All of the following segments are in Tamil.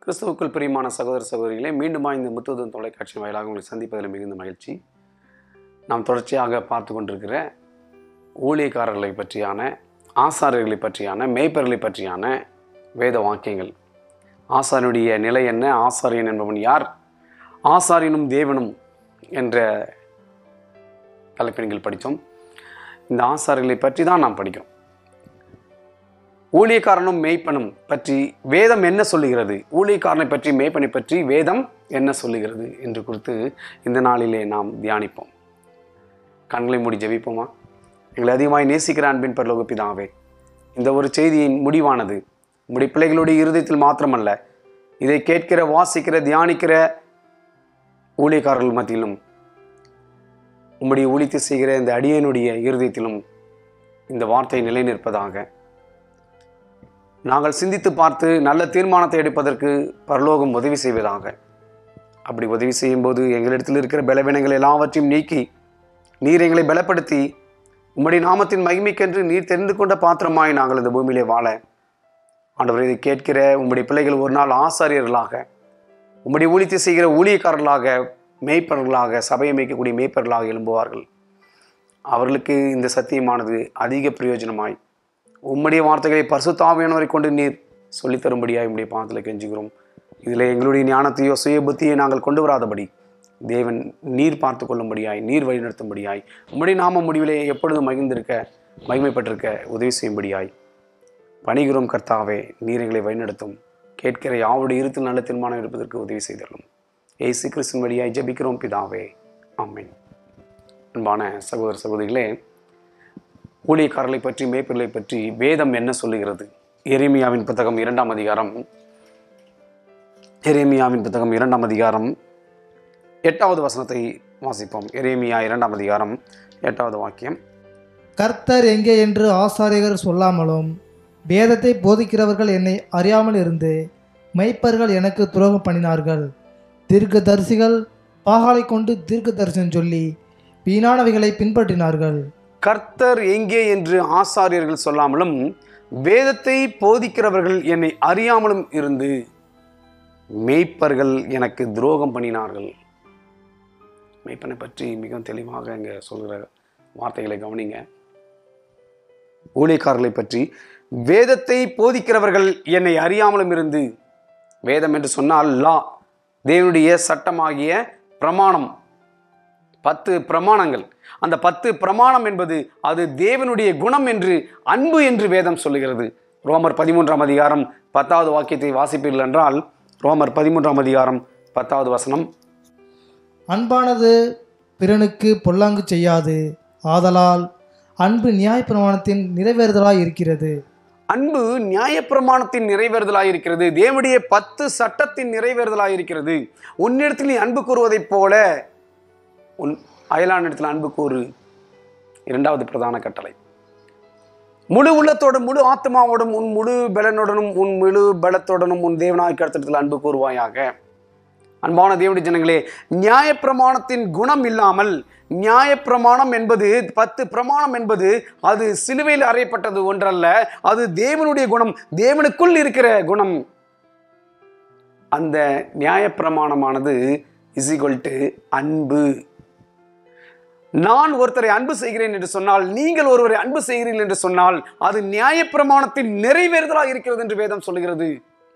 கிறிஸ்துவுக்குள் பிரியமான சகோதர சகோதரிகளே, மீண்டுமா இந்த முத்துவதன் தொலைக்காட்சி வாயிலாக உங்களை சந்திப்பதில் மிகுந்த மகிழ்ச்சி. நாம் தொடர்ச்சியாக பார்த்து கொண்டிருக்கிற ஊழியக்காரர்களை பற்றியான, ஆசாரியர்களை பற்றியான, மேய்ப்பர்களை பற்றியான வேத வாக்கியங்கள். ஆசாரியனுடைய நிலை என்ன, ஆசாரியன் என்பவன் யார், ஆசாரியனும் தேவனும் என்ற தலைப்பின்கள் படித்தோம். இந்த ஆசாரியர்களை பற்றி தான் நாம் படிக்கிறோம். ஊழியக்காரனும் மேய்ப்பனும் பற்றி வேதம் என்ன சொல்லுகிறது, ஊழியக்காரனை பற்றி மேய்ப்பனை பற்றி வேதம் என்ன சொல்லுகிறது என்று குறித்து இந்த நாளிலே நாம் தியானிப்போம். கண்களை மூடி ஜெபிப்போமா? எங்களை அதிகமாய் நேசிக்கிற அன்பின் பரலோக பிதாவே, இந்த ஒரு செய்தியின் முடிவானது உம்முடைய பிள்ளைகளுடைய இருதயத்தில் மாத்திரமல்ல, இதை கேட்கிற, வாசிக்கிற, தியானிக்கிற ஊழியக்காரர்கள் மத்தியிலும், உம்முடைய ஊழித்து செய்கிற இந்த அடியனுடைய இருதயத்திலும் இந்த வார்த்தை நிலை நிற்பதாக. நாங்கள் சிந்தித்து பார்த்து நல்ல தீர்மானத்தை எடுப்பதற்கு பரலோகம் உதவி செய்வதாக. அப்படி உதவி செய்யும்போது எங்களிடத்தில் இருக்கிற பலவீனங்கள் எல்லாவற்றையும் நீக்கி நீர் எங்களை பலப்படுத்தி உம்முடைய நாமத்தின் மகிமைக்கென்று நீர் தெரிந்து கொண்ட பாத்திரமாய் நாங்கள் இந்த பூமியிலே வாழ, ஆண்டவரை இதை கேட்கிற உம்முடைய பிள்ளைகள் ஒரு நாள் ஆசாரியர்களாக, உம்முடைய ஊழியத்தை செய்கிற ஊழியக்காரர்களாக, மேய்ப்பர்களாக, சபையை மேய்க்கக்கூடிய மேய்ப்பர்களாக எழும்புவார்கள். அவர்களுக்கு இந்த சத்தியமானது அதிக பிரயோஜனமாய் உம்முடைய வார்த்தைகளை பரிசுத்த ஆவியானவரை கொண்டு நீர் சொல்லித்தரும்படியாக உம்முடைய பாதத்தில் கெஞ்சுகிறோம். இதில் எங்களுடைய ஞானத்தையோ சுய புத்தியை நாங்கள் கொண்டு வராதபடி தேவன் நீர் பார்த்து கொள்ளும்படியாய், நீர் வழிநடத்தும்படியாய், உம்முடைய நாம முடிவிலே எப்பொழுதும் மகிமைப்பட்டிருக்க உதவி செய்யும்படியாய் பணிகிறோம். கர்த்தாவே, நீர் எங்களை வழிநடத்தும். கேட்கிற யாவுடைய இருத்தில் நல்ல தீர்மானம் இருப்பதற்கு உதவி செய்தரலும். இயேசு கிறிஸ்துவின் வழியாய் ஜெபிக்கிறோம் பிதாவே, ஆமென். அன்பான சகோதர சகோதரிகளே, ஊழியக்காரர்களை பற்றி, மேய்ப்பர்களை பற்றி வேதம் என்ன சொல்லுகிறது? எரேமியாவின் புத்தகம் 2ஆம் அதிகாரம், எரேமியாவின் புத்தகம் 2ஆம் அதிகாரம் 8வது வசனத்தை வாசிப்போம். எரேமியா 2ஆம் அதிகாரம் 8வது வாக்கியம். கர்த்தர் எங்கே என்று ஆசாரியர்கள் சொல்லாமலும், வேதத்தை போதிக்கிறவர்கள் என்னை அறியாமல் இருந்து மெய்ப்பர்கள் எனக்கு துரோகம் பண்ணினார்கள். தீர்க்கதரிசிகள் பாகாலை கொண்டு தீர்க்க தரிசனம் சொல்லி வீணானவைகளை பின்பற்றினார்கள். கர்த்தர் எங்கே என்று ஆசாரியர்கள் சொல்லாமலும், வேதத்தை போதிக்கிறவர்கள் என்னை அறியாமலும் இருந்து மேய்ப்பர்கள் எனக்கு துரோகம் பண்ணினார்கள். மேய்ப்பனை பற்றி மிகவும் தெளிவாக இங்கே சொல்கிற வார்த்தைகளை கவனிங்க. ஊழியக்காரர்களை பற்றி, வேதத்தை போதிக்கிறவர்கள் என்னை அறியாமலும் இருந்து, வேதம் என்று சொன்னால் லா, தேவனுடைய சட்டமாகிய பிரமாணம், 10 பிரமாணங்கள். அந்த 10 பிரமாணம் என்பது அது தேவனுடைய குணம் என்று, அன்பு என்று வேதம் சொல்லுகிறது. ரோமர் 13ஆம் அதிகாரம் 10வது வாக்கியத்தை வாசிப்பீர்கள் என்றால், ரோமர் 13ஆம் அதிகாரம் 10வது வசனம். அன்பானது பிறனுக்கு பொல்லாங்கு செய்யாது, ஆதலால் அன்பு நியாயப்பிரமாணத்தின் நிறைவேறுதலாய் இருக்கிறது. அன்பு நியாயப்பிரமாணத்தின் நிறைவேறுதலாய் இருக்கிறது. தேவனுடைய 10 சட்டத்தின் நிறைவேறுதலாய் இருக்கிறது. உன்னிடத்தில் நீ அன்பு கூறுவதைப் போல உன் அயலானிடத்தில் அன்பு கூறு, 2வது பிரதான கட்டளை. முழு உள்ளத்தோடும், முழு ஆத்மாவோடும், உன் முழு பலனுடனும், உன் முழு பலத்துடனும் உன் தேவனாய் கர்த்தரிடத்தில் அன்பு கூறுவாயாக. அன்பான தேவனுடைய ஜனங்களே, நியாயப்பிரமாணத்தின் குணம் இல்லாமல், நியாயப்பிரமாணம் என்பது 10 பிரமாணம் என்பது அது சிலுவையில் அறையப்பட்டது ஒன்றல்ல, அது தேவனுடைய குணம், தேவனுக்குள் இருக்கிற குணம். அந்த நியாயப்பிரமாணமானது அன்பு. நான் ஒருத்தரை அன்பு செய்கிறேன் என்று சொன்னால், நீங்கள் ஒருவரை அன்பு செய்கிறீர்கள் என்று சொன்னால், அது நியாயப்பிரமாணத்தின் நிறைவேறுதலாக இருக்கிறது என்று வேதம் சொல்லுகிறது.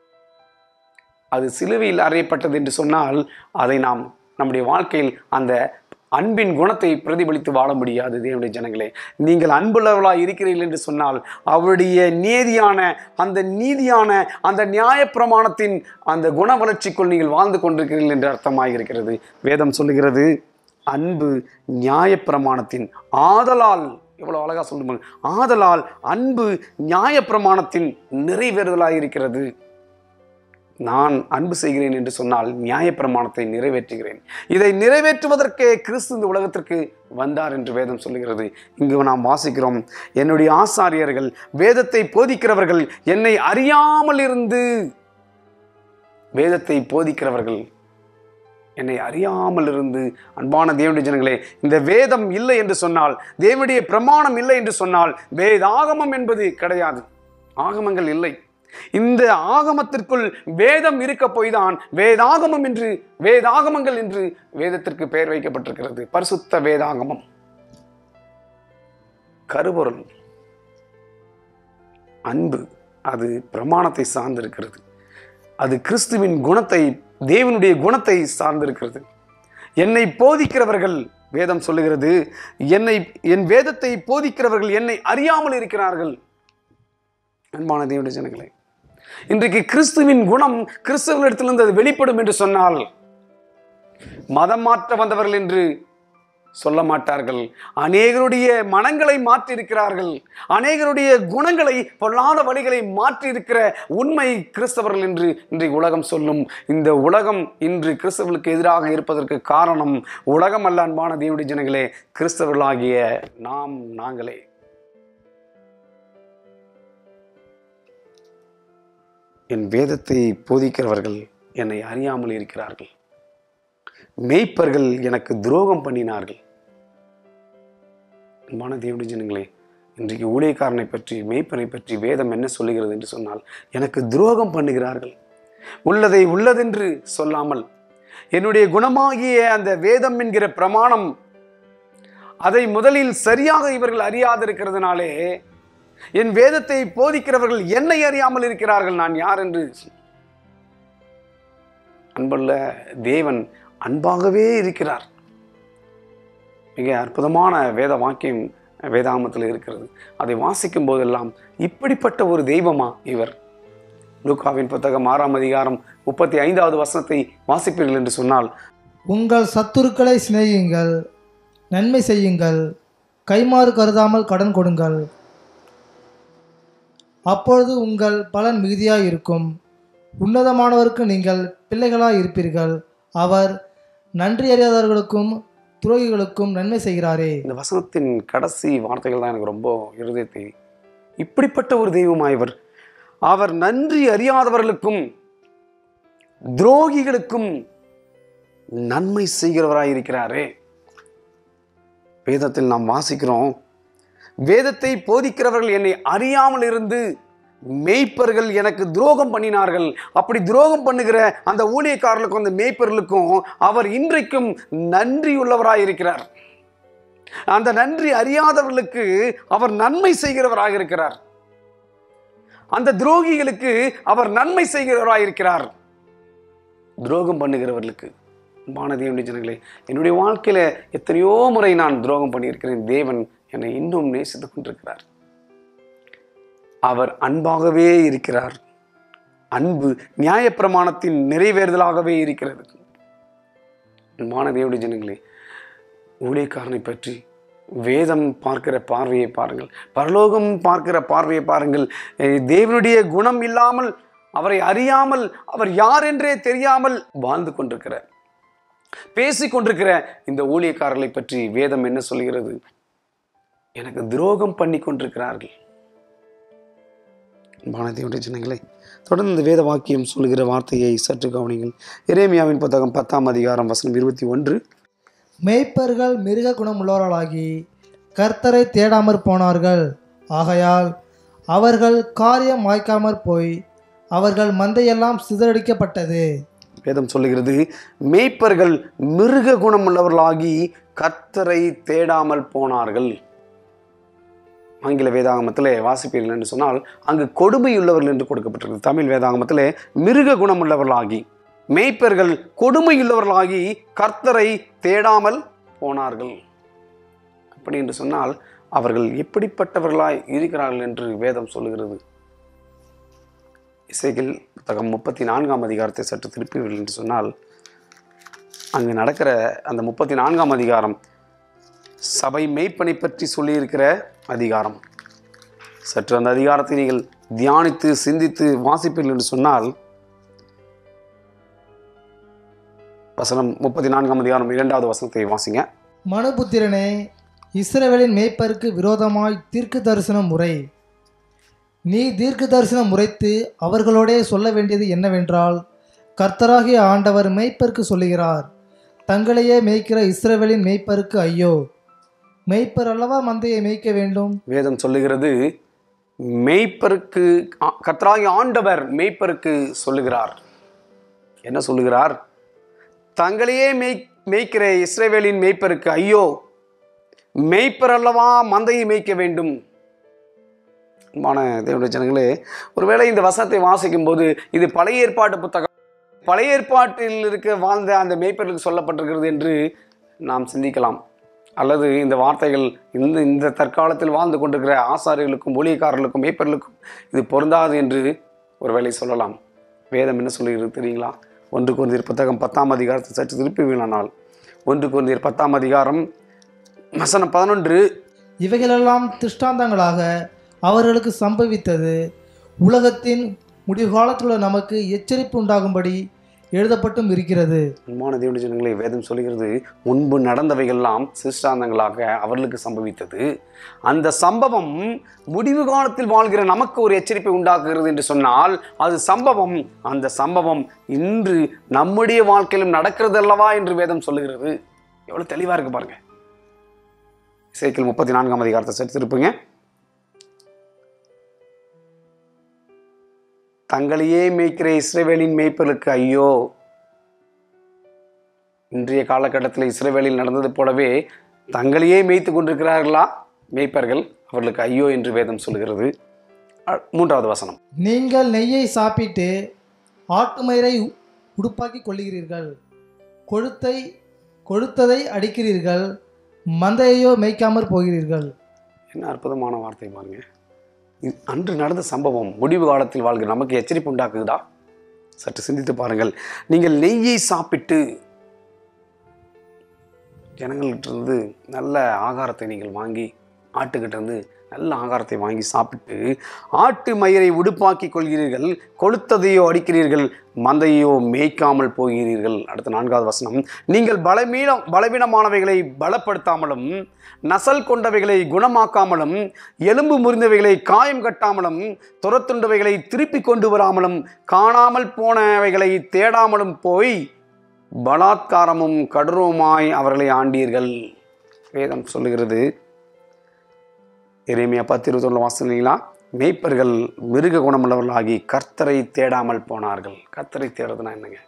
அது சிலுவையில் அறையப்பட்டது என்று சொன்னால், அதை நாம் நம்முடைய வாழ்க்கையில் அந்த அன்பின் குணத்தை பிரதிபலித்து வாழ முடியாது. தேவனுடைய ஜனங்களே, நீங்கள் அன்புள்ளவர்களாக இருக்கிறீர்கள் என்று சொன்னால், அவருடைய நீதியான அந்த நியாயப்பிரமாணத்தின் அந்த குண வளர்ச்சிக்குள் நீங்கள் வாழ்ந்து கொண்டிருக்கிறீர்கள் என்று அர்த்தமாக இருக்கிறது. வேதம் சொல்லுகிறது, அன்பு நியாயப்பிரமாணத்தின், ஆதலால், எவ்வளவு அழகா சொல்லுங்கள், ஆதலால் அன்பு நியாயப்பிரமாணத்தின் நிறைவேறுதலாக இருக்கிறது. நான் அன்பு செய்கிறேன் என்று சொன்னால் நியாயப்பிரமாணத்தை நிறைவேற்றுகிறேன். இதை நிறைவேற்றுவதற்கே கிறிஸ்து இந்த உலகத்திற்கு வந்தார் என்று வேதம் சொல்லுகிறது. இங்கு நாம் வாசிக்கிறோம், என்னுடைய ஆசாரியர்கள், வேதத்தை போதிக்கிறவர்கள் என்னை அறியாமல் இருந்து, வேதத்தை போதிக்கிறவர்கள் என்னை அறியாமல் இருந்து. அன்பான தேவனுடைய ஜனங்களே, இந்த வேதம் இல்லை என்று சொன்னால், தேவனுடைய பிரமாணம் இல்லை என்று சொன்னால், வேதாகமம் என்பது கிடையாது. ஆகமங்கள் இல்லை. இந்த ஆகமத்திற்குள் வேதம் இருக்க போய்தான் வேதாகமங்கள் என்று வேதத்திற்கு பெயர் வைக்கப்பட்டிருக்கிறது. பரிசுத்த வேதாகமம். கருப்பொருள் அன்பு, அது பிரமாணத்தை சார்ந்திருக்கிறது. அது கிறிஸ்துவின் குணத்தை, தேவனுடைய குணத்தை சார்ந்திருக்கிறது. என்னை போதிக்கிறவர்கள், வேதம் சொல்லுகிறது, என் வேதத்தை போதிக்கிறவர்கள் என்னை அறியாமல் இருக்கிறார்கள். அன்பான தேவனுடைய ஜனங்களே, இன்றைக்கு கிறிஸ்துவின் குணம் கிறிஸ்தவர்களிடத்திலிருந்து அது வெளிப்படும் என்று சொன்னால் மதம் மாற்ற வந்தவர்கள் என்று சொல்ல மாட்டார்கள். அநேகருடைய மனங்களை மாற்றி இருக்கிறார்கள். அநேகருடைய குணங்களை, பொல்லாத வழிகளை மாற்றி இருக்கிற உண்மை கிறிஸ்தவர்கள் என்று இன்றைக்கு உலகம் சொல்லும். இந்த உலகம் இன்று கிறிஸ்தவர்களுக்கு எதிராக இருப்பதற்கு காரணம் உலகம் அல்ல. அன்பான தேவனுடைய ஜனங்களே, கிறிஸ்தவர்களாகிய நாங்களே. என் வேதத்தை போதிக்கிறவர்கள் என்னை அறியாமல் இருக்கிறார்கள். மேய்ப்பர்கள் எனக்கு துரோகம் பண்ணினார்கள். அன்பான தேவனுடைய ஜனங்களே, இன்றைக்கு ஊழியக்காரனை பற்றி, மேய்ப்பனை பற்றி வேதம் என்ன சொல்லுகிறது என்று சொன்னால், எனக்கு துரோகம் பண்ணுகிறார்கள். உள்ளதை உள்ளதென்று சொல்லாமல், என்னுடைய குணமாகிய அந்த வேதம் என்கிற பிரமாணம், அதை முதலில் சரியாக இவர்கள் அறியாதிருக்கிறதுனாலே என் வேதத்தை போதிக்கிறவர்கள் என்னை அறியாமல் இருக்கிறார்கள், நான் யார் என்று. அன்புள்ள தேவன் அன்பாகவே இருக்கிறார். மிக அற்புதமான வேத வாக்கியம் வேதாகமத்தில் இருக்கிறது. அதை வாசிக்கும் போதெல்லாம் இப்படிப்பட்ட ஒரு தெய்வமா இவர்? லூக்காவின் புத்தகம் 6ஆம் அதிகாரம் 35வது வசனத்தை வாசிப்பீர்கள் என்று சொன்னால், உங்கள் சத்துருக்களை சிநேகியுங்கள், நன்மை செய்யுங்கள், கைமாறு கருதாமல் கடன் கொடுங்கள், அப்பொழுது உங்கள் பலன் மிகுதியாய் இருக்கும். உன்னதமானவருக்கு நீங்கள் பிள்ளைகளாய் இருப்பீர்கள். அவர் நன்றி அறியாதவர்களுக்கும் துரோகிகளுக்கும் நன்மை செய்கிறாரே. இந்த வசனத்தின் கடைசி வார்த்தைகள் தான் எனக்கு ரொம்ப இருதயத்தை, இப்படிப்பட்ட ஒரு தெய்வமாயவர், அவர் நன்றி அறியாதவர்களுக்கும் துரோகிகளுக்கும் நன்மை செய்கிறவராய் இருக்கிறாரே. வேதத்தில் நாம் வாசிக்கிறோம், வேதத்தை போதிக்கிறவர்கள் என்னை அறியாமல் இருந்து மேய்ப்பர்கள் எனக்கு துரோகம் பண்ணினார்கள். அப்படி துரோகம் பண்ணுகிற அந்த ஊழியக்காரர்களுக்கும் அந்த மேய்ப்பர்களுக்கும் அவர் இன்றைக்கும் நன்றி உள்ளவராய் இருக்கிறார். அந்த நன்றி அறியாதவர்களுக்கு அவர் நன்மை செய்கிறவராக இருக்கிறார். அந்த துரோகிகளுக்கு அவர் நன்மை செய்கிறவராக இருக்கிறார். துரோகம் பண்ணுகிறவர்களுக்கு. தேவனுடைய ஜனங்களே, என்னுடைய வாழ்க்கையில எத்தனையோ முறை நான் துரோகம் பண்ணியிருக்கிறேன். தேவன் என்னை இன்னும் நேசித்துக் கொண்டிருக்கிறார். அவர் அன்பாகவே இருக்கிறார். அன்பு நியாயப்பிரமாணத்தின் நிறைவேறுதலாகவே இருக்கிறது. அன்பான தேவனுடைய ஜனங்களே, ஊழியக்காரனை பற்றி வேதம் பார்க்கிற பார்வையை பாருங்கள், பரலோகம் பார்க்கிற பார்வையை பாருங்கள். தேவனுடைய குணம் இல்லாமல், அவரை அறியாமல், அவர் யார் என்றே தெரியாமல் வாழ்ந்து கொண்டிருக்கிறார், பேசிக் கொண்டிருக்கிற இந்த ஊழியக்காரர்களை பற்றி வேதம் என்ன சொல்கிறது? எனக்கு துரோகம் பண்ணி கொண்டிருக்கிறார்கள். தேவனுடைய ஜனங்களே, தொடர்ந்து இந்த வேத வாக்கியம் சொல்லுகிற வார்த்தையை சற்று கவனிங்கள். எரேமியாவின் புத்தகம் 10ஆம் அதிகாரம் வசனம் 21. மேய்ப்பர்கள் மிருக குணமுள்ளவர்களாகி கர்த்தரை தேடாமற் போனார்கள். ஆகையால் அவர்கள் காரியம் வாய்க்காமற் போய் அவர்கள் மந்தையெல்லாம் சிதறடிக்கப்பட்டது. வேதம் சொல்லுகிறது, மேய்ப்பர்கள் மிருக குணமுள்ளவர்களாகி கர்த்தரை தேடாமல் போனார்கள். ஆங்கில வேதாகமத்திலே வாசிப்பீர்கள் என்று சொன்னால் அங்கு கொடுமையுள்ளவர்கள் என்று கொடுக்கப்பட்டிருக்கு. தமிழ் வேதாகமத்திலே மிருக குணமுள்ளவர்களாகி, மேய்ப்பர்கள் கொடுமையுள்ளவர்களாகி கர்த்தரை தேடாமல் போனார்கள். அப்படி என்று சொன்னால் அவர்கள் எப்படிப்பட்டவர்களாய் இருக்கிறார்கள் என்று வேதம் சொல்லுகிறது. எசேக்கியேல் புத்தகம் 34ஆம் அதிகாரத்தை சற்று திருப்பீர்கள் என்று சொன்னால், அங்கு நடக்கிற அந்த 34ஆம் அதிகாரம் சபை மேய்ப்பனை பற்றி சொல்லியிருக்கிற அதிகாரம். சற்று அந்த அதிகாரத்தை நீங்கள் தியானித்து சிந்தித்து வாசிப்பீர்கள் என்று சொன்னால், வசனம் 34ஆம் அதிகாரம் 2வது வசனத்தை வாசிங்க. மனுபுத்திரனே, இஸ்ரவேலின் மேய்ப்பருக்கு விரோதமாய் தீர்க்க தரிசனம் முறை. நீ தீர்க்க தரிசனம் முறைத்து அவர்களோடே சொல்ல வேண்டியது என்னவென்றால், கர்த்தராகிய ஆண்டவர் மேய்ப்பருக்கு சொல்லுகிறார், தங்களையே மேய்க்கிற இஸ்ரவேலின் மேய்ப்பருக்கு ஐயோ! மேய்ப்பர் அல்லவா மந்தையை மேய்க்க வேண்டும். வேதம் சொல்லுகிறது, மேய்ப்பருக்கு கர்த்தராகிய ஆண்டவர் மேய்ப்பருக்கு சொல்லுகிறார். என்ன சொல்லுகிறார்? தங்களையே மேய்க்கிற இஸ்ரவேலின் மேய்ப்பருக்கு ஐயோ, மேய்ப்பர் அல்லவா மந்தையை மேய்க்க வேண்டும். தேவனுடைய ஜனங்களே, ஒருவேளை இந்த வசனத்தை வாசிக்கும் போது இது பழைய ஏற்பாட்டு புத்தகம், பழைய ஏற்பாட்டில் இருக்க வாழ்ந்த அந்த மேய்ப்பர்களுக்கு சொல்லப்பட்டிருக்கிறது என்று நாம் சிந்திக்கலாம். அல்லது இந்த வார்த்தைகள் இந்த தற்காலத்தில் வாழ்ந்து கொண்டிருக்கிற ஆசாரியர்களுக்கும் ஊழியக்காரர்களுக்கும் மேய்ப்பர்களுக்கும் இது பொருந்தாது என்று ஒருவேளை சொல்லலாம். வேதம் என்ன சொல்லுகிறது தெரியுங்களா? 1 கொரிந்தியர் புத்தகம் 10ஆம் அதிகாரத்தை சற்று திருப்புவீங்களானால் 1 கொரிந்தியர் 10ஆம் அதிகாரம் வசனம் 11, இவைகளெல்லாம் திருஷ்டாந்தங்களாக அவர்களுக்கு சம்பவித்தது உலகத்தின் முடிவு காலத்தில் நமக்கு எச்சரிப்பு உண்டாகும்படி எழுதப்பட்டும் இருக்கிறது. அன்பான தேவனுடைய ஜனங்களே, வேதம் சொல்கிறது முன்பு நடந்தவைகள்லாம் சிருஷ்டாந்தங்களாக அவர்களுக்கு சம்பவித்தது. அந்த சம்பவம் முடிவு காலத்தில் வாழ்கிற நமக்கு ஒரு எச்சரிப்பை உண்டாக்குகிறது என்று சொன்னால் அது சம்பவம், அந்த சம்பவம் இன்று நம்முடைய வாழ்க்கையிலும் நடக்கிறது அல்லவா என்று வேதம் சொல்லுகிறது. எவ்வளவு தெளிவா இருக்கு பாருங்க. எசேக்கியேல் 34ஆம் அதிகாரத்தை சற்று திருப்புங்க. தங்களையே மேய்க்கிற இஸ்ரவேலின் மேய்ப்பர்களுக்கு ஐயோ. இன்றைய காலகட்டத்தில் இஸ்ரவேலில் நடந்தது போலவே தங்களையே மேய்த்து கொண்டிருக்கிறார்களா மேய்ப்பர்கள்? அவர்களுக்கு ஐயோ என்று வேதம் சொல்லுகிறது. 3வது வசனம், நீங்கள் நெய்யை சாப்பிட்டு ஆட்டு மயிரை உடுப்பாக்கி கொள்ளுகிறீர்கள், கொழுத்ததை அடிக்கிறீர்கள், மந்தையோ மேய்க்காமற் போகிறீர்கள். என்ன அற்புதமான வார்த்தை பாருங்க. அன்று நடந்த சம்பவம் முடிவு காலத்தில் வாழ்கிற நமக்கு எச்சரிப்பு உண்டாக்குதா? சற்று சிந்தித்து பாருங்கள். நீங்கள் நெய்யை சாப்பிட்டு, ஜனங்கள்கிட்ட நல்ல ஆகாரத்தை நீங்கள் வாங்கி, ஆட்டுக்கிட்ட இருந்து நல்ல ஆகாரத்தை வாங்கி சாப்பிட்டு ஆட்டு மயிரை உடுப்பாக்கி கொள்கிறீர்கள், கொழுத்ததையோ அடிக்கிறீர்கள், மந்தையோ மேய்க்காமல் போகிறீர்கள். அடுத்த 4வது வசனம், நீங்கள் பலவீனமானவைகளை பலப்படுத்தாமலும் நசல் கொண்டவைகளை குணமாக்காமலும் எலும்பு முறிந்தவைகளை காயம் கட்டாமலும் துரத்துண்டவைகளை திருப்பி கொண்டு வராமலும் காணாமல் போனவைகளை தேடாமலும் போய் பலாத்காரமும் கடூரமாய் அவர்களை ஆண்டீர்கள். வேதம் சொல்லுகிறது. எரேமியா 10:21 வாசிங்களா? மேய்ப்பர்கள் மிருக குணமுள்ளவர்களாகி கர்த்தரை தேடாமல் போனார்கள். கர்த்தரை தேடுறதுனா என்னங்க?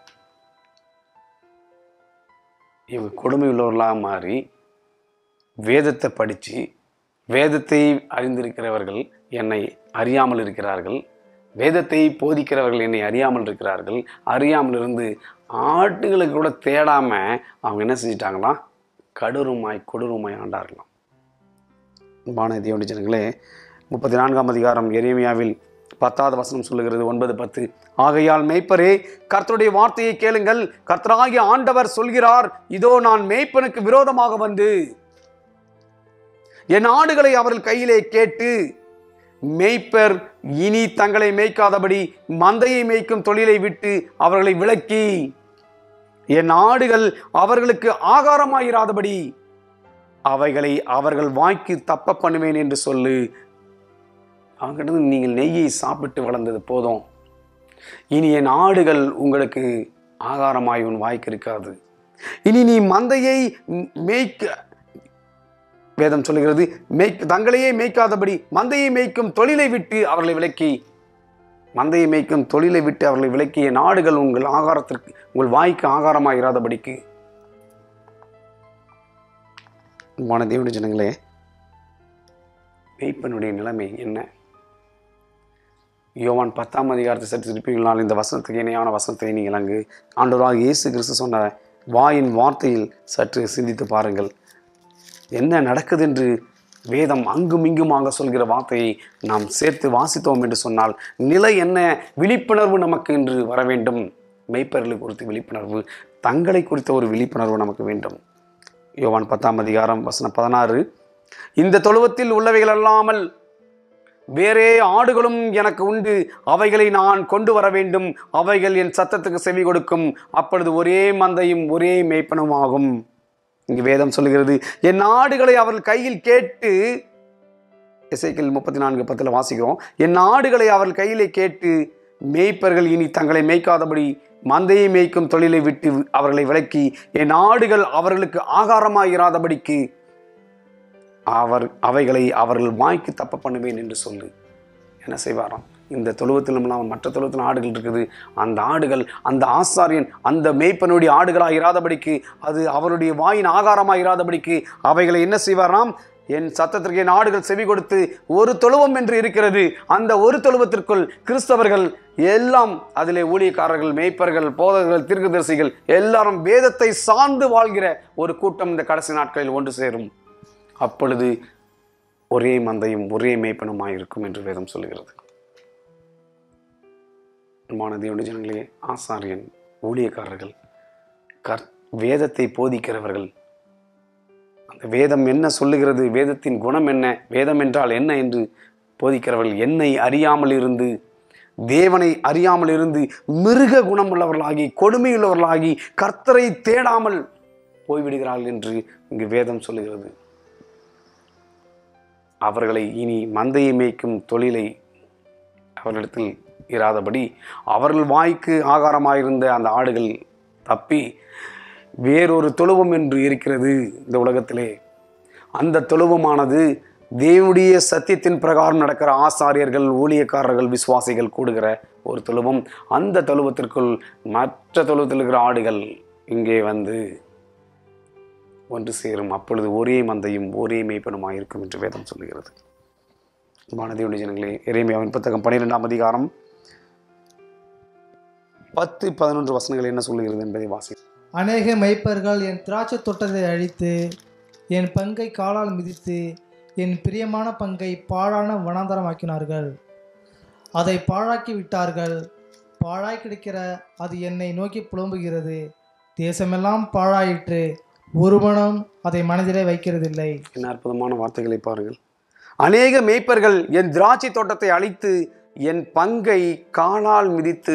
இவங்க கொடுமை உள்ளவர்களாக மாறி வேதத்தை படித்து வேதத்தை அறிந்திருக்கிறவர்கள் என்னை அறியாமல் இருக்கிறார்கள், வேதத்தை போதிக்கிறவர்கள் என்னை அறியாமல் இருக்கிறார்கள். அறியாமல் இருந்து ஆட்டுகளுக்கு கூட தேடாமல் அவங்க என்ன செஞ்சிட்டாங்களா? கொடூரமாய் ஆண்டார்களாம். அன்பான தேவனுடைய ஜனங்களே, 34ஆம் அதிகாரம் எரேமியாவில் 10வது வசனம் சொல்லுகிறது, 9-10, ஆகையால் மேய்ப்பரே கர்த்தருடைய வார்த்தையை கேளுங்கள், கர்த்தராகிய ஆண்டவர் சொல்கிறார், இதோ நான் மேய்ப்பனுக்கு விரோதமாக வந்து என் ஆடுகளை அவர்கள் கையிலே கேட்டு, மேய்ப்பர் இனி தங்களை மேய்க்காதபடி மந்தையை மேய்க்கும் தொழிலை விட்டு அவர்களை விலக்கி என் ஆடுகள் அவர்களுக்கு ஆகாரமாயிராதபடி அவைகளை அவர்கள் வாய்க்கு தப்ப பண்ணுவேன் என்று சொல்லு. அவங்கிட்ட நீங்கள் நெய்யை சாப்பிட்டு வளர்ந்தது போதும், இனி என் ஆடுகள் உங்களுக்கு ஆகாரமாய் உன் வாய்க்கு இருக்காது. இனி நீ மந்தையை மேய்க்க, வேதம் சொல்லுகிறது, தங்களையே மேய்க்காதபடி மந்தையை மேய்க்கும் தொழிலை விட்டு அவர்களை விலக்கி, மந்தையை மேய்க்கும் தொழிலை விட்டு அவர்களை விலக்கி என் ஆடுகள் உங்கள் ஆகாரத்திற்கு, உங்கள் வாய்க்கு ஆகாரமாக இராதபடிக்கு. அன்பான தேவனுடைய ஜனங்களே, மேய்ப்பனுடைய நிலைமை என்ன? யோவான் 10ஆம் அதிகாரத்தை சற்று திருப்பிங்களால் இந்த வசனத்துக்கு இணையான வசனத்தை நீங்கள் அங்கு ஆண்டவராக இயேசு கிறிஸ்து சொன்ன வாயின் வார்த்தையில் சற்று சிந்தித்து பாருங்கள். என்ன நடக்குது என்று வேதம் அங்கும் இங்குமாக சொல்கிற வார்த்தையை நாம் சேர்த்து வாசித்தோம் என்று சொன்னால் நிலை என்ன? விழிப்புணர்வு நமக்கு இன்று வர வேண்டும். மெய்ப்பர்களை குறித்து விழிப்புணர்வு, தங்களை குறித்த ஒரு விழிப்புணர்வு நமக்கு வேண்டும். யோவான் 10ஆம் அதிகாரம் வசனம் 16, இந்த தொழுவத்தில் உள்ளவைகள் அல்லாமல் வேறே ஆடுகளும் எனக்கு உண்டு, அவைகளை நான் கொண்டு வர வேண்டும், அவைகள் என் சத்தத்துக்கு செவி கொடுக்கும், அப்பொழுது ஒரே மந்தையும் ஒரே மேய்ப்பனும் ஆகும். இங்கு வேதம் சொல்லுகிறது, என் ஆடுகளை அவர்கள் கையில் கேட்டு, எசேக்கியேல் 34:10 வாசிக்கிறோம், என் ஆடுகளை அவர்கள் கையிலே கேட்டு மேய்ப்பர்கள் இனி தங்களை மேய்க்காதபடி மந்தையை மேய்க்கும் தொழிலை விட்டு அவர்களை விலக்கி என் ஆடுகள் அவர்களுக்கு ஆகாரமாயிராதபடிக்கு அவைகளை அவர்கள் வாய்க்கு தப்ப பண்ணுவேன் என்று சொல்லு. என்ன செய்வாராம், இந்த தொழுவத்திலும் இல்லாமல் மற்ற தொழுவத்தில் ஆடுகள் இருக்குது, அந்த ஆடுகள் அந்த ஆசாரியன் அந்த மேய்ப்பனுடைய ஆடுகளாக இராதபடிக்கு, அது அவருடைய வாயின் ஆகாரமாக இராதபடிக்கு அவைகளை என்ன செய்வாராம், என் சத்தத்திற்கு என் ஆடுகள் செவி கொடுத்து ஒரு தொழுவம் என்று இருக்கிறது, அந்த ஒரு தொழுவத்திற்குள் கிறிஸ்தவர்கள் எல்லாம், அதிலே ஊழியக்காரர்கள், மேய்ப்பர்கள், போதகர்கள், தீர்க்கதரிசிகள் எல்லாரும் வேதத்தை சார்ந்து வாழ்கிற ஒரு கூட்டம் இந்த கடைசி நாட்களில் ஒன்று சேரும். அப்பொழுது ஒரே மந்தையும் ஒரே மேய்ப்பனுமாய் இருக்கும் என்று வேதம் சொல்லுகிறது. தேவனுடைய ஜனங்களே, ஆசாரியன், ஊழியக்காரர்கள், வேதத்தை போதிக்கிறவர்கள், அந்த வேதம் என்ன சொல்லுகிறது, வேதத்தின் குணம் என்ன, வேதம் என்றால் என்ன என்று போதிக்கிறவர்கள் என்னை அறியாமல் இருந்து, தேவனை அறியாமல் இருந்து மிருக குணம் உள்ளவர்களாகி, கொடுமையுள்ளவர்களாகி, கர்த்தரை தேடாமல் போய்விடுகிறார்கள் என்று இங்கு வேதம் சொல்லுகிறது. அவர்களை இனி மந்தையை மேய்க்கும் தொழிலை அவர்களிடத்தில் இராதபடி, அவர்கள் வாய்க்கு ஆகாரமாயிருந்த அந்த ஆடுகள் தப்பி வேறொரு தொழுவம் என்று இருக்கிறது இந்த உலகத்திலே. அந்த தொழுவமானது தேவனுடைய சத்தியத்தின் பிரகாரம் நடக்கிற ஆசாரியர்கள், ஊழியக்காரர்கள், விசுவாசிகள் கூடுகிற ஒரு தொழுவம். அந்த தொழுவத்திற்குள் மற்ற தொழுவத்தில் இருக்கிற ஆடுகள் இங்கே வந்து ஒன்று சேரும். அப்பொழுது ஒரே மந்தையும் ஒரே மேய்ப்பனுமாய் இருக்கும் என்று வேதம் சொல்லுகிறது. தேவனுடைய ஜனங்களே, எரேமியாவின் புத்தகம் 12ஆம் அதிகாரம் 10-11 வசனங்கள் என்ன சொல்லுகிறது என்பதை வாசி. அநேக மெய்ப்பர்கள் என் திராட்சை தோட்டத்தை அழித்து என் பங்கை காலால் மிதித்து என் பிரியமான பங்கை பாழான வனாந்தரமாக்கினார்கள். அதை பாழாக்கி விட்டார்கள். பாழாய் கிடக்கிற அது என்னை நோக்கி புலம்புகிறது. தேசமெல்லாம் பாழாயிற்று, ஒருவனும் அதை மனதிலே வைக்கிறதில்லை. என்ன அற்புதமான வார்த்தைகளை பாருங்கள். அநேக மேய்ப்பர்கள் என் திராட்சை தோட்டத்தை அழித்து என் பங்கை காலால் மிதித்து.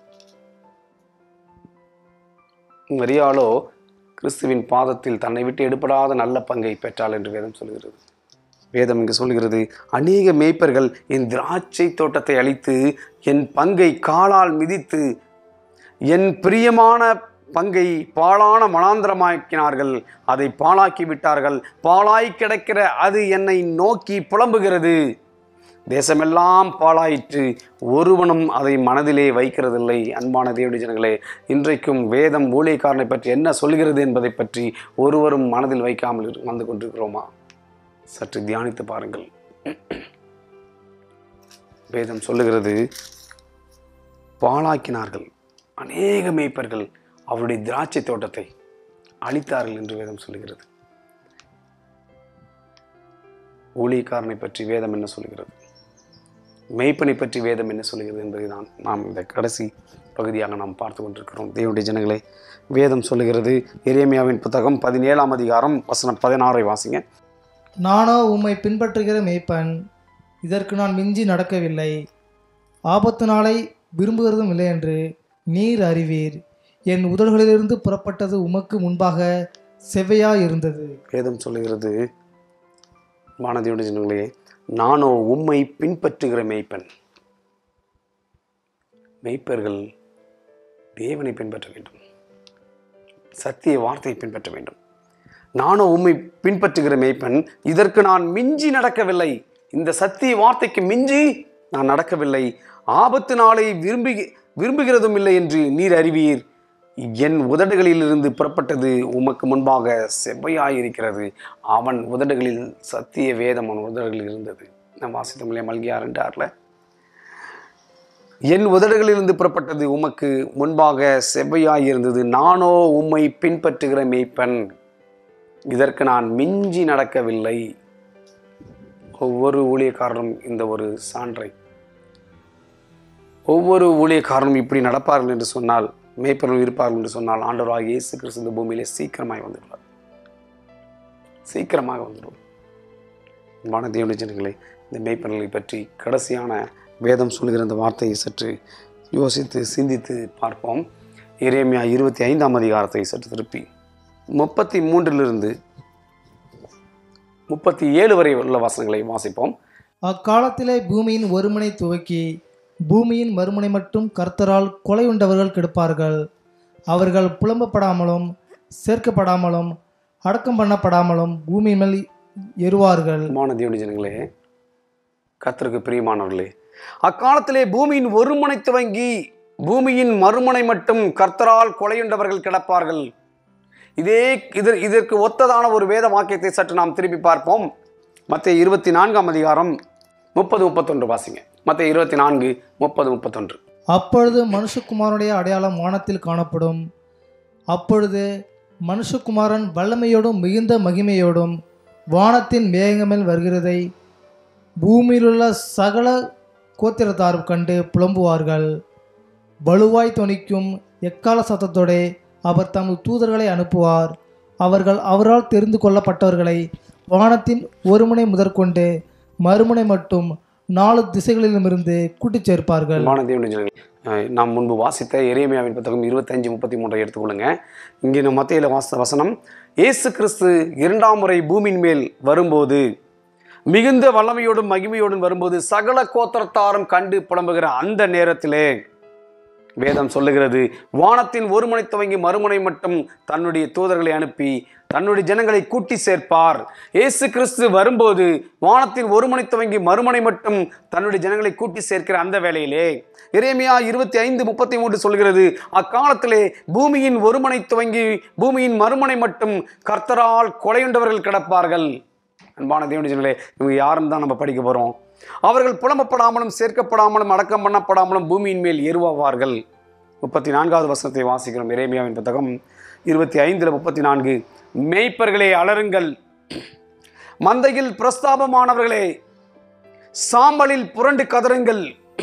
மரியாளோ கிறிஸ்துவின் பாதத்தில் தன்னை விட்டு எடுபடாத நல்ல பங்கை பெற்றாள் என்று வேதம் சொல்கிறது. வேதம் இங்கு சொல்கிறது, அநேக மேய்ப்பர்கள் என் திராட்சை தோட்டத்தை அழித்து என் பங்கை காலால் மிதித்து என் பிரியமான பங்கை பாழான மனாந்தரமாக்கினார்கள். அதை பாழாக்கி விட்டார்கள். பாழாய் கிடக்கிற அது என்னை நோக்கி புலம்புகிறது. தேசமெல்லாம் பாழாயிற்று, ஒருவனும் அதை மனதிலே வைக்கிறதில்லை. அன்பான தேவனுடைய ஜனங்களே, இன்றைக்கும் வேதம் ஊழியக்காரனை பற்றி என்ன சொல்கிறது என்பதை பற்றி ஒருவரும் மனதில் வைக்காமல் வந்து கொண்டிருக்கிறோமா? சற்று தியானித்து பாருங்கள். வேதம் சொல்லுகிறது, பாழாக்கினார்கள். அநேக மேய்ப்பர்கள் அவருடைய திராட்சை தோட்டத்தை அழித்தார்கள் என்று வேதம் சொல்லுகிறது. ஊழியக்காரனை பற்றி வேதம் என்ன சொல்கிறது, மேய்ப்பனை பற்றி வேதம் என்ன சொல்கிறது என்பதை தான் நாம் இந்த கடைசி பகுதியாக நாம் பார்த்து கொண்டிருக்கிறோம். தேவனுடைய ஜனங்களே, வேதம் சொல்லுகிறது, எரேமியாவின் புத்தகம் 17ஆம் அதிகாரம் வசனம் 16 வாசிங்க. நானோ உம்மை பின்பற்றுகிற மேய்ப்பன், இதற்கு நான் மிஞ்சி நடக்கவில்லை, ஆபத்து நாளை விரும்புகிறதும் இல்லை என்று நீர் அறிவீர். என் உதடுகளிலிருந்து புறப்பட்டது உமக்கு முன்பாக செவ்வையாய் இருந்தது. வேதம் சொல்லுகிறது, வானதியுடைய ஜனங்களே, நானோ உம்மை பின்பற்றுகிற மேய்ப்பன். மேய்ப்பர்கள் தேவனை பின்பற்ற வேண்டும், சத்திய வார்த்தையை பின்பற்ற வேண்டும். நானோ உம்மை பின்பற்றுகிற மேய்ப்பன், இதற்கு நான் மிஞ்சி நடக்கவில்லை, இந்த சத்திய வார்த்தைக்கு மிஞ்சி நான் நடக்கவில்லை, ஆபத்து நாளை விரும்புகிறதும் இல்லை என்று நீர் அறிவீர். என் உதடுகளிலிருந்து புறப்பட்டது உமக்கு முன்பாக செவ்வையாயிருக்கிறது. அவன் உதடுகளில் சத்திய வேதம் அவன் உதடுகளில் இருந்தது. நான் வாசித்தோம் இல்லையா, மல்கியா 2:6. என் உதடுகளிலிருந்து புறப்பட்டது உமக்கு முன்பாக செவ்வையாயிருந்தது. நானோ உம்மை பின்பற்றுகிற மேய்ப்பன், இதற்கு நான் மிஞ்சி நடக்கவில்லை. ஒவ்வொரு ஊழியக்காரரும் இந்த ஒரு சான்றை, ஒவ்வொரு ஊழியக்காரனும் இப்படி நடப்பார்கள் என்று சொன்னால், மேய்ப்பர்கள் இருப்பார்கள் என்று சொன்னால், ஆண்டவராகிய இயேசு கிறிஸ்து இந்த பூமியிலே சீக்கிரமாக வந்துடுவார். சீக்கிரமாக வந்துடுவார். வானதேவனுடைய ஜனங்களே, இந்த மேய்ப்பர்களை பற்றி கடைசியான வேதம் சொல்லுகிற இந்த வார்த்தையை சற்று யோசித்து சிந்தித்து பார்ப்போம். எரேமியா 25ஆம் அதிகாரத்தை சற்று திருப்பி 33 37 வரை உள்ள வசனங்களை வாசிப்போம். அக்காலத்திலே பூமியின் ஒருமுனை துவக்கி பூமியின் மறுமுனை மட்டும் கர்த்தரால் கொலை உண்டவர்கள் கெடுப்பார்கள். அவர்கள் புலம்பப்படாமலும் சேர்க்கப்படாமலும் அடக்கம் பண்ணப்படாமலும் பூமி மேல் எருவார்கள். தேவனுடைய ஜனங்களே, கர்த்தருக்கு பிரியமானவர்களே, அக்காலத்திலே பூமியின் ஒரு முனை துவங்கி பூமியின் மறுமுனை மட்டும் கர்த்தரால் கொலையுண்டவர்கள் கிடப்பார்கள். இதற்கு ஒத்ததான ஒரு வேத வாக்கியத்தை சற்று நாம் திருப்பி பார்ப்போம். மத்தேயு 24 அதிகாரம் 30-31 வாசிங்க. மத்தேயு 24 30-31. அப்பொழுது மனுஷகுமாரனுடைய அடையாளம் வானத்தில் காணப்படும். அப்பொழுது மனுஷகுமாரன் வல்லமையோடும் மிகுந்த மகிமையோடும் வானத்தின் மேகமேல் வருகிறதை பூமியிலுள்ள சகல கோத்திரத்தாரும் கண்டு புலம்புவார்கள். வலுவாய் தொனிக்கும் எக்கால சத்தத்தோடே அவர் தமது தூதர்களை அனுப்புவார். அவர்கள் அவரால் தெரிந்து கொள்ளப்பட்டவர்களை வானத்தின் ஒரு முனை முதற்கொண்டு மறுமுனை மட்டும் 4 திசைகளிலுமிருந்து கூட்டிச் சேர்ப்பார்கள். நாம் முன்பு வாசித்த எரேமியாவின் புத்தகம் 25-33 எடுத்துக்கொள்ளுங்க. இங்கே நம்ம மத்தேயுல வாசித்த வசனம், இயேசு கிறிஸ்து 2ஆம் முறை பூமியின் மேல் வரும்போது, மிகுந்த வல்லமையோடும் மகிமையோடும் வரும்போது சகல கோத்திரத்தாரும் கண்டு புலம்புகிற அந்த நேரத்திலே வேதம் சொல்லுகிறது, வானத்தின் ஒரு முனை துவங்கி மறுமுனை மட்டும் தன்னுடைய தூதர்களை அனுப்பி தன்னுடைய ஜனங்களை கூட்டி சேர்ப்பார். இயேசு கிறிஸ்து வரும்போது வானத்தின் ஒரு முனை துவங்கி மறுமுனை மட்டும் தன்னுடைய ஜனங்களை கூட்டி சேர்க்கிற அந்த வேளையிலே எரேமியா 25-33 சொல்கிறது, அக்காலத்திலே பூமியின் ஒரு முனை துவங்கி பூமியின் மறுமுனை மட்டும் கர்த்தரால் கொலையுண்டவர்கள் கிடப்பார்கள். அன்பான தேவனுடைய ஜனங்களே, இவங்க யாருன்னு தான் நம்ம படிக்க போறோம். அவர்கள் புலம்பப்படாமலும் சேர்க்கப்படாமலும் அடக்கம் பண்ணப்படாமலும் பூமியின் மேல் ஏறுவார்கள். 34வது வசனத்தை வாசிக்கிறோம். எரேமியாவின் புத்தகம் 25-34. மேய்ப்பர்களே அலறுங்கள், மந்தையில் பிரஸ்தாபமானவர்களே சாம்பலில் புரண்டு கதறுங்கள்.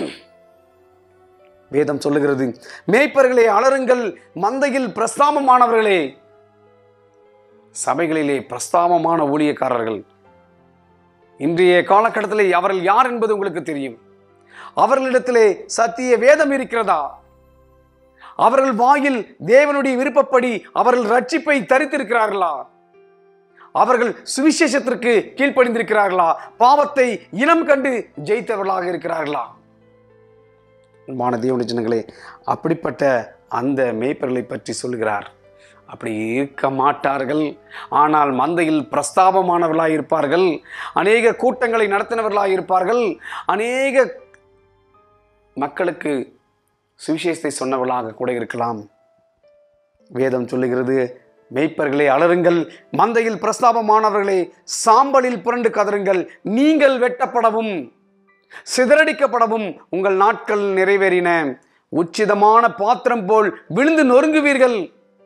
வேதம் சொல்லுகிறது, மேய்ப்பர்களே அலறுங்கள், மந்தையில் பிரஸ்தாபமானவர்களே. சபைகளிலே பிரஸ்தாபமான ஊழியக்காரர்கள் இன்றைய காலகட்டத்தில் அவர்கள் யார் என்பது உங்களுக்கு தெரியும். அவர்களிடத்திலே சத்திய வேதம் இருக்கிறதா? அவர்கள் வாயில் தேவனுடைய விருப்பப்படி அவர்கள் ரட்சிப்பை தரித்திருக்கிறார்களா? அவர்கள் சுவிசேஷத்திற்கு கீழ்ப்படிந்திருக்கிறார்களா? பாவத்தை இனம் கண்டு ஜெயித்தவர்களாக இருக்கிறார்களா? அன்பான தேவனுடைய ஜனங்களே, அப்படிப்பட்ட அந்த மேய்ப்பர்களை பற்றி சொல்கிறார். அப்படி இருக்க மாட்டார்கள். ஆனால் மந்தையில் பிரஸ்தாபமானவர்களாக இருப்பார்கள். அநேக கூட்டங்களை நடத்தினவர்களாக இருப்பார்கள். அநேக மக்களுக்கு சுவிசேஷத்தை சொன்னவர்களாக கூட இருக்கலாம். வேதம் சொல்லுகிறது, மேய்ப்பர்களே அலறுங்கள், மந்தையில் பிரஸ்தாபமானவர்களே சாம்பலில் புரண்டு கதறுங்கள். நீங்கள் வெட்டப்படவும் சிதறடிக்கப்படவும் உங்கள் நாட்கள் நிறைவேறின. உச்சிதமான பாத்திரம் போல் விழுந்து நொறுங்குவீர்கள்.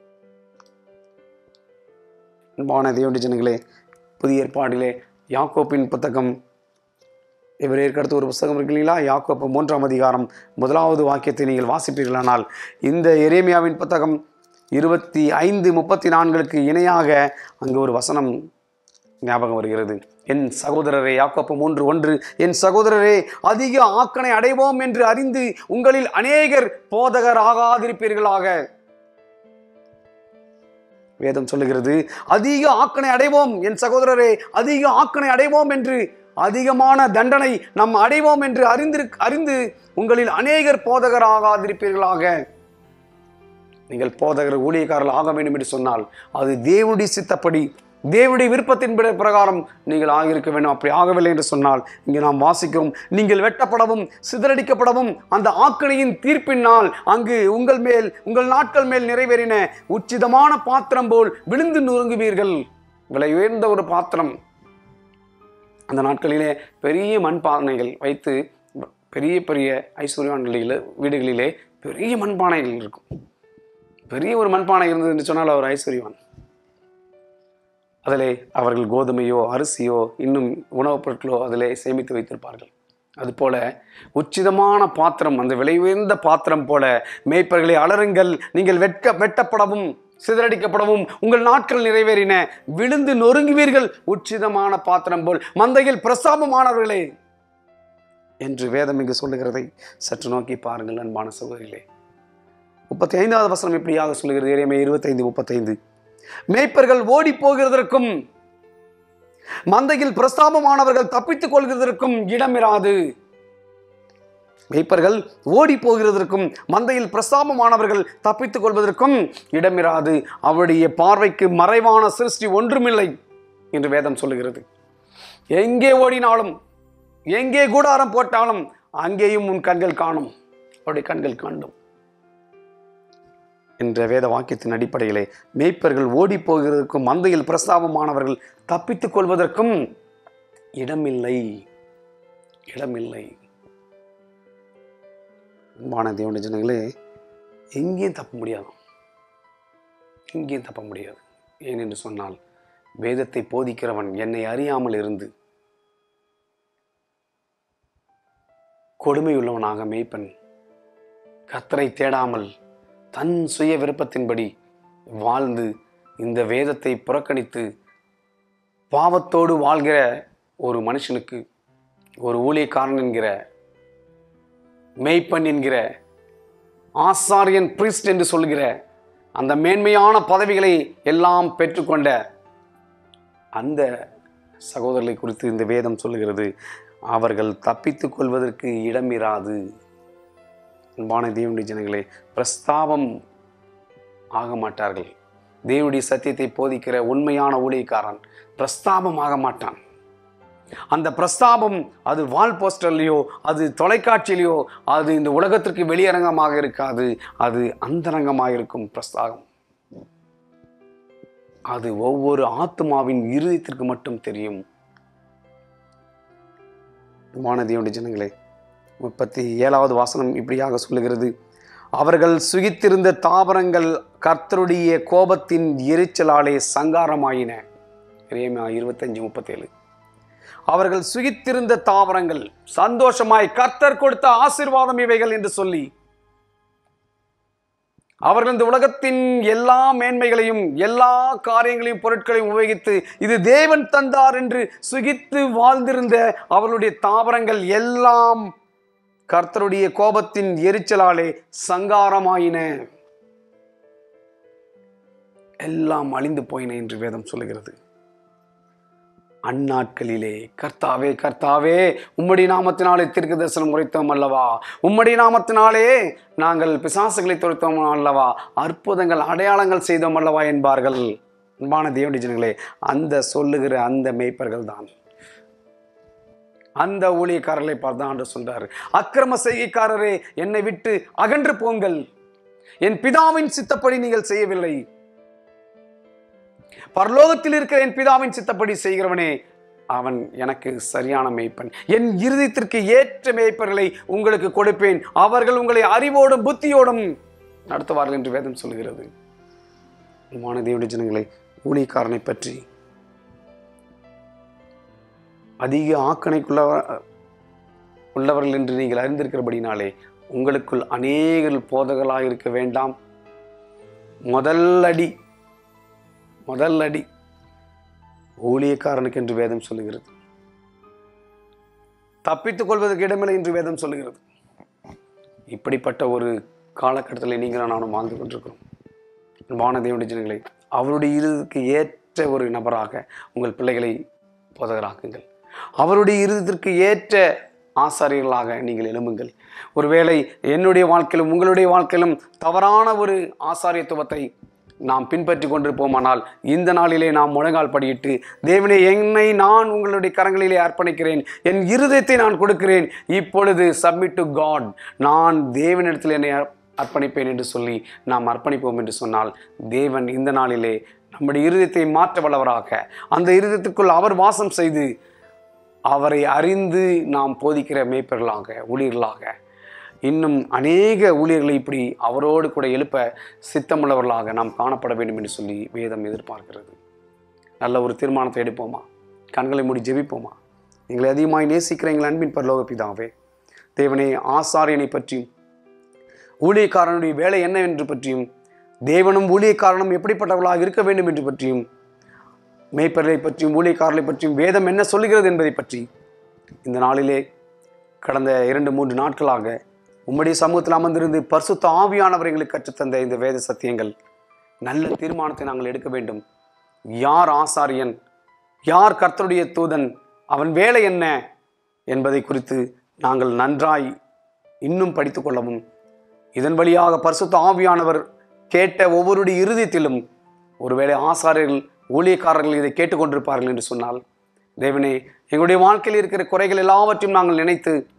அன்பான தேவனுடைய ஜனங்களே, புதிய ஏற்பாடிலே யாக்கோப்பின் புத்தகம், எபிரேயருக்கு அடுத்து ஒரு புத்தகம் இருக்கு இல்லைங்களா, யாக்கோப்பு 3ஆம் அதிகாரம் 1வது வாக்கியத்தை நீங்கள் வாசிப்பீர்களானால் இந்த எரேமியாவின் புத்தகம் 25-34 இணையாக அங்கு ஒரு வசனம் ஞாபகம் வருகிறது. என் சகோதரரே, யாக்கோப்பு 3:1, என் சகோதரரே, அதிக ஆக்கனை அடைவோம் என்று அறிந்து உங்களில் அநேகர் போதகர் ஆகாதிருப்பீர்களாக. வேதம் சொல்லுகிறது, அதிக ஆக்கனை அடைவோம், என் சகோதரரே, அதிக ஆக்கனை அடைவோம் என்று, அதிகமான தண்டனை நாம் அடைவோம் என்று அறிந்து உங்களில் அநேகர் போதகர் ஆகாதிருப்பீர்களாக. நீங்கள் போதகர் ஊழியக்காரர்கள் ஆக வேண்டும் என்று சொன்னால் அது தேவனுடைய சித்தப்படி, தேவனுடைய விருப்பத்தின் பிரகாரம் நீங்கள் ஆகியிருக்க வேண்டும். அப்படி ஆகவில்லை என்று சொன்னால் இங்கே நாம் வாசிக்கிறோம், நீங்கள் வெட்டப்படவும் சிதறடிக்கப்படவும் அந்த ஆக்கணையின் தீர்ப்பினால் அங்கு உங்கள் நாட்கள் மேல் நிறைவேறின. உச்சிதமான பாத்திரம் போல் விழுந்து நொறுங்குவீர்கள். விலை உயர்ந்த ஒரு பாத்திரம். அந்த நாட்களிலே பெரிய மண்பானைகள் வைத்து, பெரிய பெரிய ஐஸ்வர்யவான்களில் வீடுகளிலே பெரிய மண்பானைகள் இருக்கும். பெரிய ஒரு மண்பானை இருந்தது என்று சொன்னால் அவர் ஐஸ்வர்யவான். அதிலே அவர்கள் கோதுமையோ அரிசியோ இன்னும் உணவுப் பொருட்களோ அதிலே சேமித்து வைத்திருப்பார்கள். அதுபோல உச்சிதமான பாத்திரம், அந்த விலை உயர்ந்த பாத்திரம் போல மேய்ப்பர்களை அலறுங்கள், நீங்கள் வெட்டப்படவும் சிதறடிக்கப்படவும் உங்கள் நாட்கள் நிறைவேறின. விழுந்து நொறுங்குவீர்கள், உச்சிதமான பாத்திரம் போல் மந்தையில் பிரசாபமானவர்களே என்று வேதம் இங்கு சொல்லுகிறதை சற்று நோக்கி பாருங்கள் அன்பான சகோதரிகளே. 35வது வசனம் இப்படியாக சொல்லுகிறது. எரேமியா 25:35, மேய்ப்பர்கள் ஓடி போகிறதற்கும் மந்தையில் பிரஸ்தாபமானவர்கள் தப்பித்துக் கொள்கிறதற்கும் இடமிராது. மேய்ப்பர்கள் ஓடி போகிறதற்கும் மந்தையில் பிரஸ்தாபமானவர்கள் தப்பித்துக் கொள்வதற்கும் இடமிராது. அவருடைய பார்வைக்கு மறைவான சிருஷ்டி ஒன்றுமில்லை என்று வேதம் சொல்லுகிறது. எங்கே ஓடினாலும், எங்கே கூடாரம் போட்டாலும் அங்கேயும் உன் கண்கள் காணும், அவருடைய கண்கள் காண்டும் என்ற வேத வாக்கியத்தின் அடிப்படையிலே மேய்ப்பர்கள் ஓடி போகிறதற்கும் மந்தையில் பிரஸ்தாபமானவர்கள் தப்பித்துக் கொள்வதற்கும் இடமில்லை. அன்பான தேவனுடைய ஜனங்களே, எங்கேயும் தப்ப முடியாது. ஏனென்று சொன்னால், வேதத்தை போதிக்கிறவன் என்னை அறியாமல் இருந்து கொடுமையுள்ளவனாக மேய்ப்பன் கர்த்தரை தேடாமல் தன் சுய விருப்பத்தின்படி வாழ்ந்து இந்த வேதத்தை புறக்கணித்து பாவத்தோடு வாழ்கிற ஒரு மனுஷனுக்கு, ஒரு ஊழியக்காரன் என்கிற, மேய்ப்பன் என்கிற, ஆசாரியன், பிரிஸ்ட் என்று சொல்கிற அந்த மேன்மையான பதவிகளை எல்லாம் பெற்றுக்கொண்ட அந்த சகோதரர்களை குறித்து இந்த வேதம் சொல்லுகிறது, அவர்கள் தப்பித்துக் கொள்வதற்கு இடமிராது. அன்பான தேவனுடைய ஜனங்களே, பிரஸ்தாபம் ஆக மாட்டார்கள். தேவனுடைய சத்தியத்தை போதிக்கிற உண்மையான ஊழியக்காரன் பிரஸ்தாபம் ஆக மாட்டான். அந்த பிரஸ்தாபம் அது வால் போஸ்டர்லையோ, அது தொலைக்காட்சியிலையோ, அது இந்த உலகத்திற்கு வெளியரங்கமாக இருக்காது. அது அந்தரங்கமாக இருக்கும் பிரஸ்தாபம். அது ஒவ்வொரு ஆத்மாவின் இருதயத்திற்கு மட்டும் தெரியும். தேவனுடைய ஜனங்களே, 37வது வசனம் இப்படியாக சொல்லுகிறது, அவர்கள் சுகித்திருந்த தாவரங்கள் கர்த்தருடைய கோபத்தின் எரிச்சலாலே சங்காரமாயின. 25:37. அவர்கள் சுகித்திருந்த தாவரங்கள், சந்தோஷமாய் கர்த்தர் கொடுத்த ஆசீர்வாதம் இவைகள் என்று சொல்லி அவர்கள் இந்த உலகத்தின் எல்லா மேன்மைகளையும், எல்லா காரியங்களையும், பொருட்களையும் உபயோகித்து இது தேவன் தந்தார் என்று சுகித்து வாழ்ந்திருந்த அவர்களுடைய தாவரங்கள் எல்லாம் கர்த்தருடைய கோபத்தின் எரிச்சலாலே சங்காரமாயின, எல்லாம் அழிந்து போயின என்று வேதம் சொல்லுகிறது. அந்நாட்களிலே கர்த்தாவே, கர்த்தாவே, உம்முடைய நாமத்தினாலே தீர்க்க தரிசனம் உரைத்தோம் அல்லவா, உம்முடைய நாமத்தினாலே நாங்கள் பிசாசுகளை துரைத்தோம் அல்லவா, அற்புதங்கள் அடையாளங்கள் செய்தோம் அல்லவா என்பார்கள். அன்பான தேவனுடைய ஜனங்களே, அந்த சொல்லுகிற அந்த மேய்ப்பர்கள் தான், அந்த ஊழியக்காரர்களை பார்த்தான் என்று சொல்றாரு, அக்கிரம செய்கைக்காரரே என்னை விட்டு அகன்று போங்கள், என் பிதாவின் சித்தப்படி நீங்கள் செய்யவில்லை, பரலோகத்தில் இருக்கிற என் பிதாவின் சித்தப்படி செய்கிறவனே அவன் எனக்கு சரியான மேய்ப்பன், என் இருதயத்திற்கு ஏற்ற மேய்ப்பர்களை உங்களுக்கு கொடுப்பேன், அவர்கள் உங்களை அறிவோடும் புத்தியோடும் நடத்துவார்கள் என்று வேதம் சொல்கிறது. தேவனுடைய ஜனங்களை, ஊழியக்காரனை பற்றி அதிக உள்ளவர்கள் என்று நீங்கள் அறிந்திருக்கிறபடினாலே உங்களுக்குள் அநேகர் போதகர்களாக இருக்க வேண்டாம். முதல் அடி ஊழியக்காரனுக்கு என்று வேதம் சொல்லுகிறது. தப்பித்துக் கொள்வதற்கு இடமில்லை என்று வேதம் சொல்லுகிறது. இப்படிப்பட்ட ஒரு காலகட்டத்தில் நீங்கள் நானும் வாழ்ந்து கொண்டிருக்கிறோம். தேவனுடைய ஜனங்களை, அவருடைய இருதயத்திற்கு ஏற்ற ஒரு நபராக உங்கள் பிள்ளைகளை போதகராக்குங்கள். அவருடைய இருதயத்திற்கு ஏற்ற ஆசாரியர்களாக நீங்கள் எழும்புங்கள். ஒருவேளை என்னுடைய வாழ்க்கையிலும் உங்களுடைய வாழ்க்கையிலும் தவறான ஒரு ஆசாரியத்துவத்தை நாம் பின்பற்றி கொண்டிருப்போமானால் இந்த நாளிலே நாம் முழங்கால் படியிட்டு, தேவனே, என்னை நான் உங்களுடைய கரங்களிலே அர்ப்பணிக்கிறேன், என் இருதயத்தை நான் கொடுக்கிறேன், இப்பொழுது சப்மிட் டு காட், நான் தேவனிடத்தில் என்னை அர்ப்பணிப்பேன் என்று சொல்லி நாம் அர்ப்பணிப்போம் என்று சொன்னால், தேவன் இந்த நாளிலே நம்முடைய இருதயத்தை மாற்ற வல்லவராக, அந்த இருதயத்துக்குள் அவர் வாசம் செய்து அவரை அறிந்து நாம் போதிக்கிற மேய்ப்பர்களாக, ஊழியர்களாக, இன்னும் அநேக ஊழியர்களை இப்படி அவரோடு கூட எழுப்ப சித்தமுள்ளவர்களாக நாம் காணப்பட வேண்டும் என்று சொல்லி வேதம் எதிர்பார்க்கிறது. நல்ல ஒரு தீர்மானத்தை எடுப்போமா? கண்களை மூடி ஜெபிப்போமா? எங்களை அதிகமாய் நேசிக்கிற எங்கள் அன்பின் பரலோக பிதாவே, தேவனே, ஆசாரியனை பற்றியும் ஊழியக்காரனுடைய வேலை என்ன என்று பற்றியும், தேவனும் ஊழியக்காரனும் எப்படிப்பட்டவர்களாக இருக்க வேண்டும் என்று பற்றியும், மேய்ப்பர்களை பற்றியும் ஊழியக்காரர்களை பற்றியும் வேதம் என்ன சொல்லுகிறது என்பதை பற்றி இந்த நாளிலே கடந்த 2-3 நாட்களாக உம்முடைய சமூகத்தில் அமர்ந்திருந்து பரிசுத்த ஆவியானவர் எங்களுக்கு கற்றுத்தந்த இந்த வேத சத்தியங்கள், நல்ல தீர்மானத்தை நாங்கள் எடுக்க வேண்டும். யார் ஆசாரியன், யார் கர்த்தருடைய தூதன், அவன் வேலை என்ன என்பதை குறித்து நாங்கள் நன்றாய் இன்னும் படித்து கொள்ளவும், இதன் வழியாக பரிசுத்த ஆவியானவர் கேட்ட ஒவ்வொருடைய இருதயத்திலும் ஒருவேளை ஆசாரியர்கள், ஊழியக்காரர்கள் இதை கேட்டுக்கொண்டிருப்பார்கள் என்று சொன்னால், தேவனே, எங்களுடைய வாழ்க்கையில் இருக்கிற குறைகள் எல்லாவற்றையும் நாங்கள் நினைத்து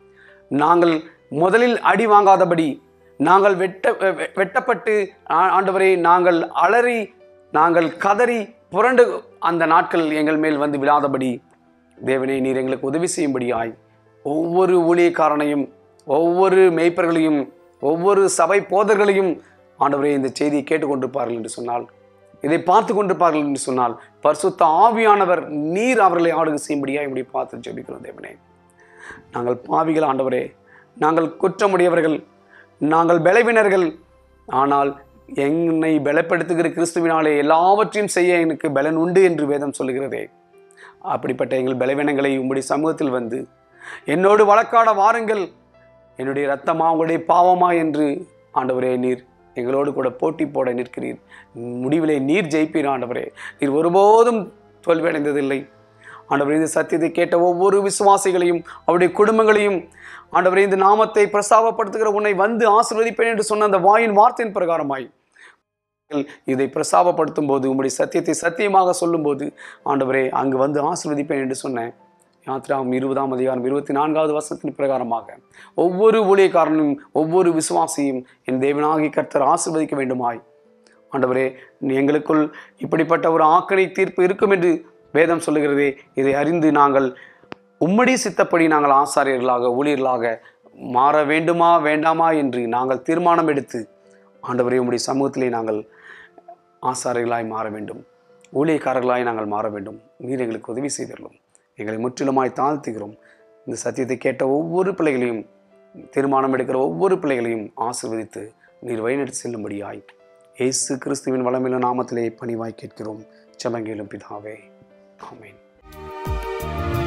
நாங்கள் முதலில் அடி வாங்காதபடி, நாங்கள் வெட்டப்பட்டு ஆண்டவரே நாங்கள் அலறி நாங்கள் கதறி புரண்டு அந்த நாட்கள் எங்கள் மேல் வந்து விழாதபடி தேவனே நீர் எங்களுக்கு உதவி செய்யும்படியாய் ஒவ்வொரு ஊழியக்காரனையும், ஒவ்வொரு மேய்ப்பர்களையும், ஒவ்வொரு சபை போதர்களையும் ஆண்டவரே இந்த செய்தியை கேட்டுக்கொண்டிருப்பார்கள் என்று சொன்னால், இதை பார்த்து கொண்டிருப்பார்கள் என்று சொன்னால், பரிசுத்த ஆவியானவர் நீர் அவர்களை ஆளுகை செய்யும்படியாய் இப்படி பார்த்து ஜெபிக்கிறோம். தேவனே நாங்கள் பாவிகள் ஆண்டவரே, நாங்கள் குற்றமுடையவர்கள், நாங்கள் பலவீனர்கள். ஆனால் என்னை பலப்படுத்துகிற கிறிஸ்துவினாலே எல்லாவற்றையும் செய்ய எனக்கு பலன் உண்டு என்று வேதம் சொல்லுகிறதே. அப்படிப்பட்ட எங்கள் பலவீனங்களை உம்முடைய சமூகத்தில் வந்து என்னோடு வழக்காட வாருங்கள், என்னுடைய இரத்தமா உங்களுடைய பாவமா என்று ஆண்டவரே நீர் எங்களோடு கூட போட்டி போட நிற்கிறீர். முடிவிலே நீர் ஜெயிப்பீர் ஆண்டவரே. நீர் ஒருபோதும் தோல்வியடைந்ததில்லை ஆண்டவரே. இந்த சத்தியத்தை கேட்ட ஒவ்வொரு விசுவாசிகளையும் அவருடைய குடும்பங்களையும் ஆண்டவரே இந்த நாமத்தை பிரஸ்தாபப்படுத்துகிற உன்னை வந்து ஆசீர்வதிப்பேன் என்று சொன்ன அந்த வாயின் வார்த்தையின் பிரகாரமாய் இதை பிரஸ்தாபப்படுத்தும் போது, உங்களுடைய சத்தியத்தை சத்தியமாக சொல்லும் போது ஆண்டவரே அங்கு வந்து ஆசீர்வதிப்பேன் என்று சொன்னேன். யாத்திராகம் 20ஆம் அதிகாரம் 24வது வசனத்தின் பிரகாரமாக ஒவ்வொரு ஊழியக்காரனும் ஒவ்வொரு விசுவாசியும் என் தேவனாகி கர்த்தர் ஆசீர்வதிக்க வேண்டுமாய் ஆண்டவரே எங்களுக்குள் இப்படிப்பட்ட ஒரு ஆக்கணை தீர்ப்பு இருக்கும் என்று வேதம் சொல்லுகிறதே. இதை அறிந்து நாங்கள் உம்முடைய சித்தப்படி நாங்கள் ஆசாரியர்களாக ஊழியர்களாக மாற வேண்டுமா வேண்டாமா என்று நாங்கள் தீர்மானம் எடுத்து ஆண்டவரே உம்முடைய சமூகத்திலே நாங்கள் ஆசாரியர்களாய் மாற வேண்டும், ஊழியக்காரர்களாய் நாங்கள் மாற வேண்டும். நீர் எங்களுக்கு உதவி செய்தரலும். எங்களை முற்றிலுமாய் தாழ்த்துகிறோம். இந்த சத்தியத்தை கேட்ட ஒவ்வொரு பிள்ளைகளையும், தீர்மானம் எடுக்கிற ஒவ்வொரு பிள்ளைகளையும் ஆசீர்வதித்து நீர் வழிநடத்தி செல்லும்படியாய் இயேசு கிறிஸ்துவின் வளமில்ல நாமத்திலே பணிவாய் கேட்கிறோம். ஜெபங்களும் பிதாவே, ஆமென்.